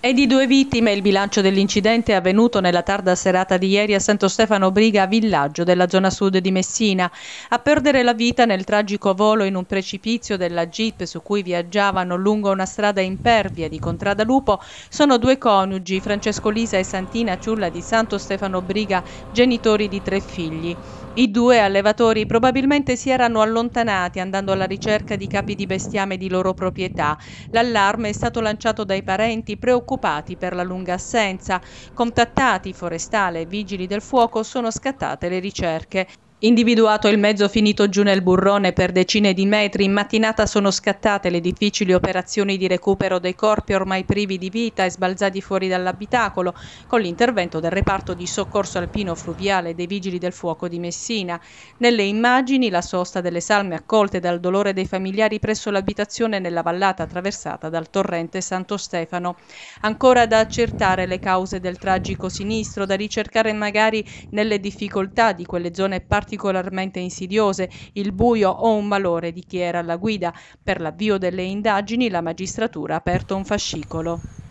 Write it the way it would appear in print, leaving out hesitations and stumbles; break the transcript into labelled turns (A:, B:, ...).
A: È di 2 vittime il bilancio dell'incidente avvenuto nella tarda serata di ieri a Santo Stefano Briga, villaggio della zona sud di Messina. A perdere la vita nel tragico volo in un precipizio della Jeep su cui viaggiavano lungo una strada impervia di Contrada Lupo sono 2 coniugi, Francesco Lisa e Santina Ciulla di Santo Stefano Briga, genitori di 3 figli. I 2 allevatori probabilmente si erano allontanati andando alla ricerca di capi di bestiame di loro proprietà. L'allarme è stato lanciato dai parenti preoccupati per la lunga assenza. Contattati forestale e vigili del fuoco, sono scattate le ricerche. Individuato il mezzo finito giù nel burrone per decine di metri, in mattinata sono scattate le difficili operazioni di recupero dei corpi ormai privi di vita e sbalzati fuori dall'abitacolo, con l'intervento del reparto di soccorso alpino fluviale dei Vigili del Fuoco di Messina. Nelle immagini la sosta delle salme accolte dal dolore dei familiari presso l'abitazione nella vallata attraversata dal torrente Santo Stefano. Ancora da accertare le cause del tragico sinistro, da ricercare magari nelle difficoltà di quelle zone particolarmente insidiose, il buio o un malore di chi era alla guida. Per l'avvio delle indagini la magistratura ha aperto un fascicolo.